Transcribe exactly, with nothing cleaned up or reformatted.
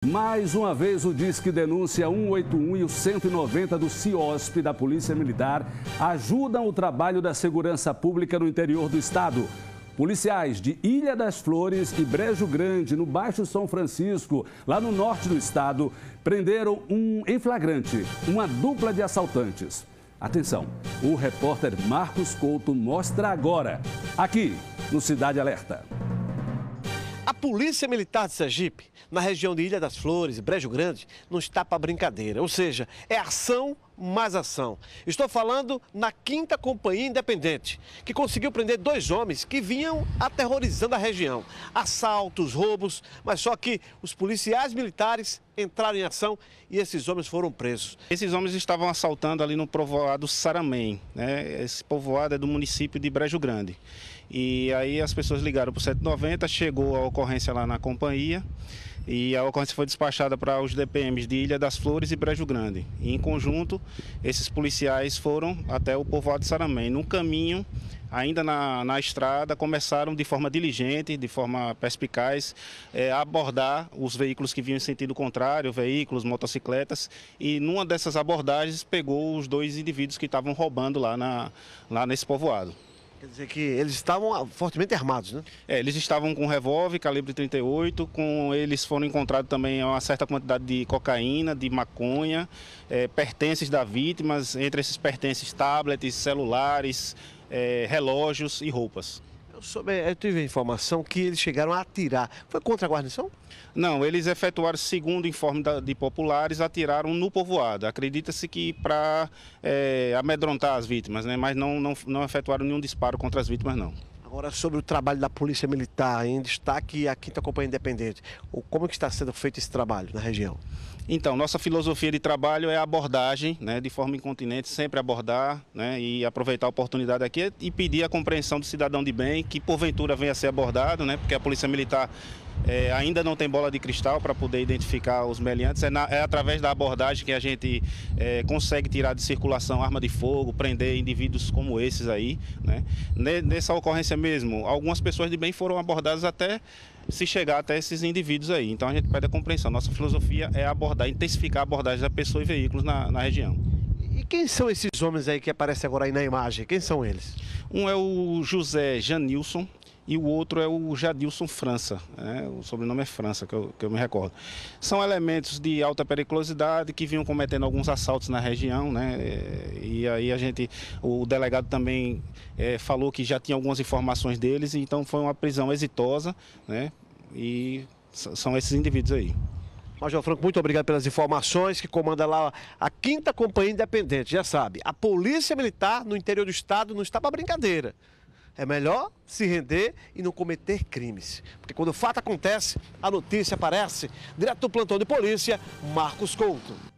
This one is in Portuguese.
Mais uma vez, o Disque Denúncia um oito um e o cento e noventa do CIOSP da Polícia Militar ajudam o trabalho da segurança pública no interior do estado. Policiais de Ilha das Flores e Brejo Grande, no Baixo São Francisco, lá no norte do estado, prenderam um, em flagrante uma dupla de assaltantes. Atenção, o repórter Marcos Couto mostra agora, aqui no Cidade Alerta. A Polícia Militar de Sergipe, na região de Ilha das Flores e Brejo Grande, não está para brincadeira. Ou seja, é ação mais ação. Estou falando na quinta Companhia Independente, que conseguiu prender dois homens que vinham aterrorizando a região. Assaltos, roubos, mas só que os policiais militares entraram em ação e esses homens foram presos. Esses homens estavam assaltando ali no povoado Saramém, né? Esse povoado é do município de Brejo Grande. E aí as pessoas ligaram para o cento e noventa, chegou a ocorrência lá na companhia e a ocorrência foi despachada para os D P Ms de Ilha das Flores e Brejo Grande. E em conjunto, esses policiais foram até o povoado de Saramém. No caminho, ainda na, na estrada, começaram de forma diligente, de forma perspicaz, é, a abordar os veículos que vinham em sentido contrário, veículos, motocicletas, e numa dessas abordagens pegou os dois indivíduos que estavam roubando lá, na, lá nesse povoado. Quer dizer que eles estavam fortemente armados, né? É, eles estavam com revólver, calibre trinta e oito, com eles foram encontrados também uma certa quantidade de cocaína, de maconha, é, pertences da vítima, entre esses pertences tablets, celulares, é, relógios e roupas. Eu, soube, eu tive a informação que eles chegaram a atirar. Foi contra a guarnição? Não, eles efetuaram, segundo o informe de populares, atiraram no povoado. Acredita-se que para é, amedrontar as vítimas, né? Mas não, não, não efetuaram nenhum disparo contra as vítimas, não. Agora, sobre o trabalho da Polícia Militar, em destaque a quinta Companhia Independente, como que está sendo feito esse trabalho na região? Então, nossa filosofia de trabalho é a abordagem, né, de forma incontinente, sempre abordar, né, e aproveitar a oportunidade aqui e pedir a compreensão do cidadão de bem que porventura venha a ser abordado, né, porque a Polícia Militar é, ainda não tem bola de cristal para poder identificar os meliantes. É, na, é através da abordagem que a gente é, consegue tirar de circulação arma de fogo, prender indivíduos como esses aí, né. Nessa ocorrência mesmo, algumas pessoas de bem foram abordadas até se chegar até esses indivíduos aí. Então a gente pede a compreensão. Nossa filosofia é abordar, intensificar a abordagem da pessoa e veículos na, na região. E quem são esses homens aí que aparecem agora aí na imagem? Quem são eles? Um é o José Janilson e o outro é o Jadilson França, né? O sobrenome é França, que eu, que eu me recordo. São elementos de alta periculosidade que vinham cometendo alguns assaltos na região, né? E aí a gente, o delegado também é, falou que já tinha algumas informações deles, então foi uma prisão exitosa, né? E são esses indivíduos aí. Major Franco, muito obrigado pelas informações, que comanda lá a quinta Companhia Independente. Já sabe, a Polícia Militar no interior do estado não está para brincadeira. É melhor se render e não cometer crimes. Porque quando o fato acontece, a notícia aparece. Direto do plantão de polícia, Marcos Couto.